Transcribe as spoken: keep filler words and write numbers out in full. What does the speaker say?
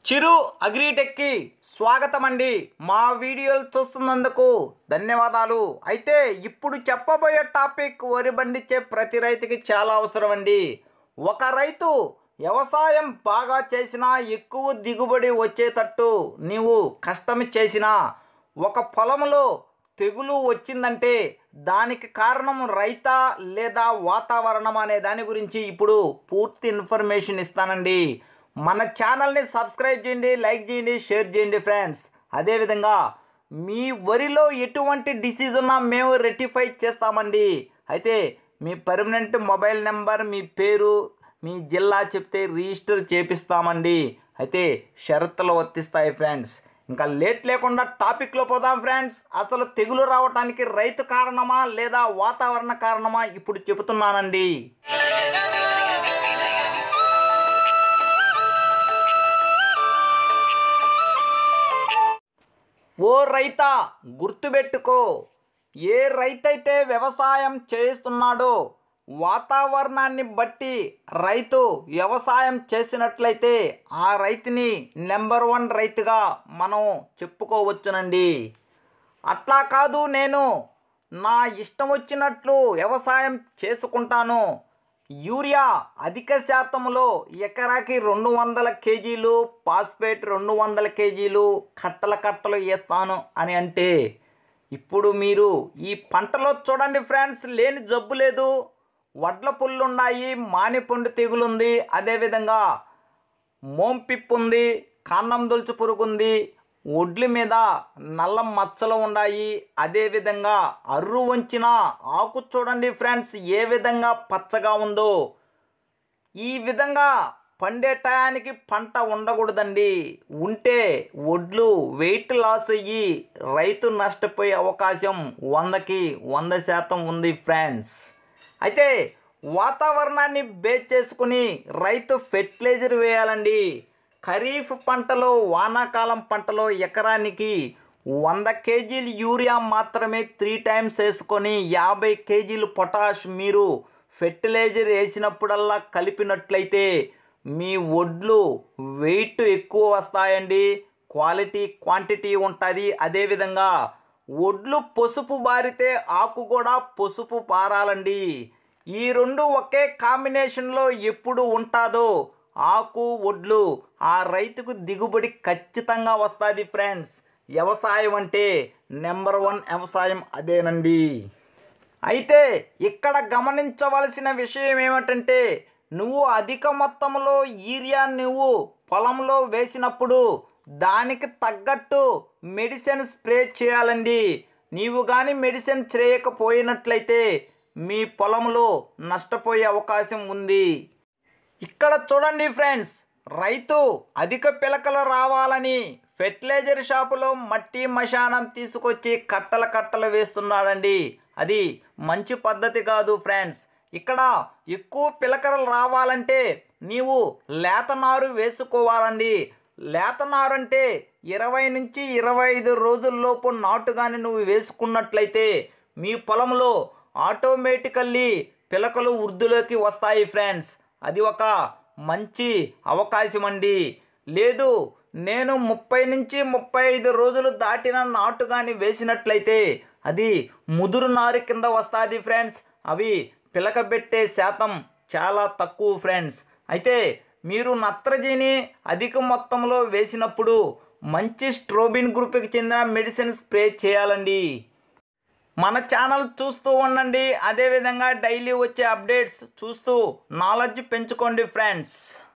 చిరు అగ్రిటెక్కి స్వాగతం అండి. మా వీడియోలు చూస్తున్నందుకు ధన్యవాదాలు. అయితే ఇప్పుడు చెప్పబోయే టాపిక్ వరి పండించే ప్రతి రైతుకి చాలా అవసరం అండి. ఒక రైతు వ్యవసాయం బాగా చేసినా, ఎక్కువ దిగుబడి వచ్చేటట్టు నీవు కష్టం చేసినా, ఒక పొలంలో తెగులు వచ్చిందంటే దానికి కారణం రైతా లేదా వాతావరణం అనే దాని గురించి ఇప్పుడు పూర్తి ఇన్ఫర్మేషన్ ఇస్తానండి. మన ఛానల్ని సబ్స్క్రైబ్ చేయండి, లైక్ చేయండి, షేర్ చేయండి ఫ్రెండ్స్. అదేవిధంగా మీ వరిలో ఎటువంటి డిసీజ్ ఉన్నా మేము రెక్టిఫై చేస్తామండి. అయితే మీ పర్మనెంట్ మొబైల్ నెంబర్, మీ పేరు, మీ జిల్లా చెప్తే రిజిస్టర్ చేపిస్తామండి. అయితే షరతులు వర్తిస్తాయి ఫ్రెండ్స్. ఇంకా లేట్ లేకుండా టాపిక్లో పోదాం ఫ్రెండ్స్. అసలు తెగులు రావడానికి రైతు కారణమా లేదా వాతావరణ కారణమా ఇప్పుడు చెబుతున్నానండి. ఓ రైతా గుర్తుపెట్టుకో, ఏ రైతైతే వ్యవసాయం చేస్తున్నాడో వాతావరణాన్ని బట్టి రైతు వ్యవసాయం చేసినట్లయితే ఆ రైతుని నెంబర్ వన్ రైతుగా మనం చెప్పుకోవచ్చునండి. అట్లా కాదు, నేను నా ఇష్టం వచ్చినట్లు వ్యవసాయం చేసుకుంటాను, యూరియా అధిక శాతంలో ఎకరాకి రెండు వందల కేజీలు, ఫాస్ఫేట్ రెండు వందల కేజీలు కట్టల కట్టలు వేస్తాను అని అంటే, ఇప్పుడు మీరు ఈ పంటలో చూడండి ఫ్రెండ్స్, లేని జబ్బు లేదు. వడ్ల పుల్లు ఉన్నాయి, మానిపండు తెగులుంది, అదేవిధంగా మోంపిప్పు ఉంది, కాండం దొలుచు పురుగు ఉంది, ఒడ్ల మీద నల్ల మచ్చలు ఉన్నాయి. అదేవిధంగా అర్రు వంచిన ఆకు చూడండి ఫ్రెండ్స్ ఏ విధంగా పచ్చగా ఉందో. ఈ విధంగా పండే టయానికి పంట ఉండకూడదండి. ఉంటే ఒడ్లు వెయిట్ లాస్ అయ్యి రైతు నష్టపోయే అవకాశం వందకి వంద శాతం ఉంది ఫ్రెండ్స్. అయితే వాతావరణాన్ని బేస్ చేసుకుని రైతు ఫెర్టిలైజర్ వేయాలండి. ఖరీఫ్ పంటలో, వానాకాలం పంటలో ఎకరానికి వంద కేజీలు యూరియా మాత్రమే త్రీ టైమ్స్ వేసుకొని యాభై కేజీలు పొటాష్ మీరు ఫెర్టిలైజర్ వేసినప్పుడల్లా కలిపినట్లయితే మీ ఒడ్లు వెయిట్ ఎక్కువ వస్తాయండి, క్వాలిటీ క్వాంటిటీ ఉంటుంది. అదేవిధంగా ఒడ్లు పసుపు బారితే ఆకు కూడా పసుపు పారాలండి. ఈ రెండు ఒకే కాంబినేషన్లో ఎప్పుడు ఉంటుందో ఆకు ఒడ్లు ఆ రైతుకు దిగుబడి ఖచ్చితంగా వస్తుంది ఫ్రెండ్స్. వ్యవసాయం అంటే నెంబర్ వన్ వ్యవసాయం అదేనండి. అయితే ఇక్కడ గమనించవలసిన విషయం ఏమిటంటే, నువ్వు అధిక మొత్తంలో యూరియా నువ్వు పొలంలో వేసినప్పుడు దానికి తగ్గట్టు మెడిసిన్ స్ప్రే చేయాలండి. నీవు కానీ మెడిసిన్ చేయకపోయినట్లయితే మీ పొలంలో నష్టపోయే అవకాశం ఉంది. ఇక్కడ చూడండి ఫ్రెండ్స్, రైతు అధిక పిలకలు రావాలని ఫెర్టిలైజర్ షాపులో మట్టి మశానం తీసుకొచ్చి కట్టల కట్టలు వేస్తున్నాడండి. అది మంచి పద్ధతి కాదు ఫ్రెండ్స్. ఇక్కడ ఎక్కువ పిలకలు రావాలంటే నీవు లేత నారు వేసుకోవాలండి. లేత నారు అంటే ఇరవై నుంచి ఇరవై ఐదు రోజుల్లోపు నాటు కానీ నువ్వు వేసుకున్నట్లయితే మీ పొలంలో ఆటోమేటికల్లీ పిలకలు వృద్ధిలోకి వస్తాయి ఫ్రెండ్స్. అది ఒక మంచి అవకాశం అండి. లేదు, నేను ముప్పై నుంచి ముప్పై ఐదు రోజులు దాటిన నాటు కానీ వేసినట్లయితే అది ముదురు నారు కింద వస్తుంది ఫ్రెండ్స్. అవి పిలకబెట్టే శాతం చాలా తక్కువ ఫ్రెండ్స్. అయితే మీరు నత్రజని అధిక మొత్తంలో వేసినప్పుడు మంచి స్ట్రోబిన్ గ్రూప్కి చెందిన మెడిసిన్ స్ప్రే చేయాలండి. మన ఛానల్ చూస్తూ ఉండండి. అదేవిధంగా డైలీ వచ్చే అప్డేట్స్ చూస్తూ నాలెడ్జ్ పెంచుకోండి ఫ్రెండ్స్.